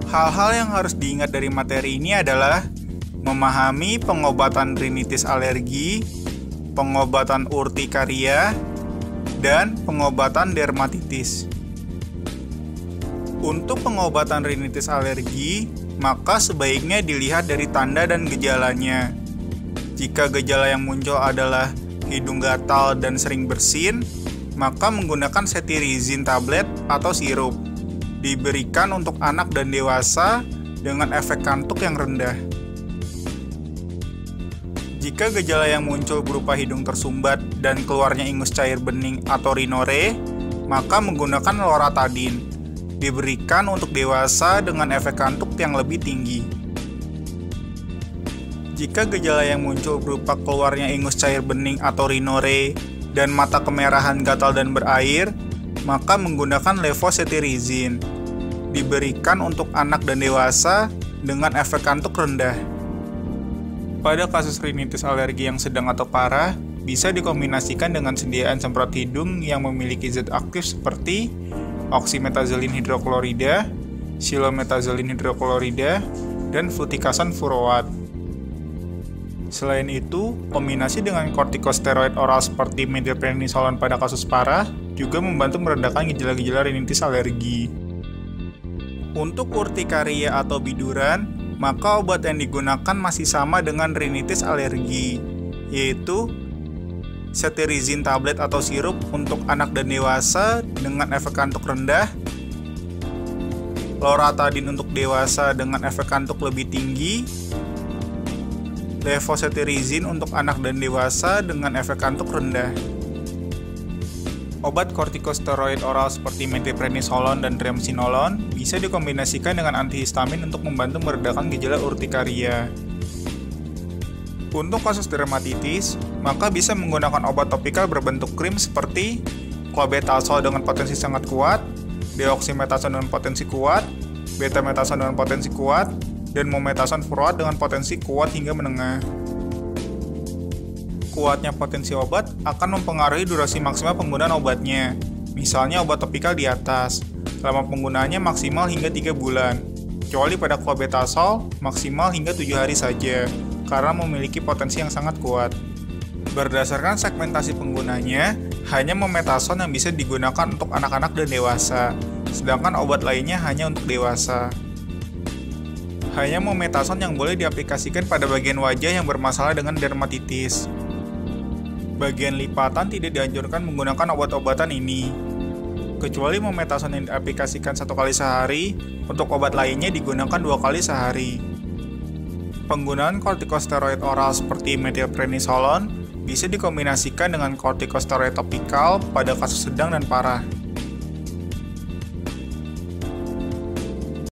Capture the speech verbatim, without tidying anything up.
Hal-hal yang harus diingat dari materi ini adalah memahami pengobatan rinitis alergi, pengobatan urtikaria, dan pengobatan dermatitis. Untuk pengobatan rinitis alergi, maka sebaiknya dilihat dari tanda dan gejalanya. Jika gejala yang muncul adalah hidung gatal dan sering bersin, maka menggunakan cetirizine tablet atau sirup. Diberikan untuk anak dan dewasa dengan efek kantuk yang rendah. Jika gejala yang muncul berupa hidung tersumbat dan keluarnya ingus cair bening atau rhinore, maka menggunakan loratadine. Diberikan untuk dewasa dengan efek kantuk yang lebih tinggi. Jika gejala yang muncul berupa keluarnya ingus cair bening atau rhinore dan mata kemerahan gatal dan berair, maka menggunakan levocetirizine. Diberikan untuk anak dan dewasa dengan efek kantuk rendah. Pada kasus rinitis alergi yang sedang atau parah, bisa dikombinasikan dengan sediaan semprot hidung yang memiliki zat aktif seperti oksimetazolin hidroklorida, silometazolin hidroklorida, dan fluticasone furoat. Selain itu, kombinasi dengan kortikosteroid oral seperti methylprednisolone pada kasus parah juga membantu meredakan gejala-gejala rinitis alergi. Untuk urtikaria atau biduran, maka obat yang digunakan masih sama dengan rinitis alergi, yaitu cetirizine tablet atau sirup untuk anak dan dewasa dengan efek kantuk rendah, loratadine untuk dewasa dengan efek kantuk lebih tinggi, levocetirizine untuk anak dan dewasa dengan efek kantuk rendah. Obat kortikosteroid oral seperti methylprednisolone dan triamcinolone bisa dikombinasikan dengan antihistamin untuk membantu meredakan gejala urtikaria. Untuk kasus dermatitis, maka bisa menggunakan obat topikal berbentuk krim seperti clobetasol dengan potensi sangat kuat, deoxymetazone dengan potensi kuat, betamethasone dengan potensi kuat, dan mometasone furoat dengan potensi kuat hingga menengah. Kuatnya potensi obat akan mempengaruhi durasi maksimal penggunaan obatnya. Misalnya obat topikal di atas, lama penggunaannya maksimal hingga tiga bulan. Kecuali pada clobetasol, maksimal hingga tujuh hari saja, karena memiliki potensi yang sangat kuat. Berdasarkan segmentasi penggunanya, hanya mometasone yang bisa digunakan untuk anak-anak dan dewasa, sedangkan obat lainnya hanya untuk dewasa. Hanya mometasone yang boleh diaplikasikan pada bagian wajah yang bermasalah dengan dermatitis. Bagian lipatan tidak dianjurkan menggunakan obat-obatan ini, kecuali mometasone yang diaplikasikan satu kali sehari, untuk obat lainnya digunakan dua kali sehari. Penggunaan kortikosteroid oral seperti methylprednisolone bisa dikombinasikan dengan kortikosteroid topikal pada kasus sedang dan parah.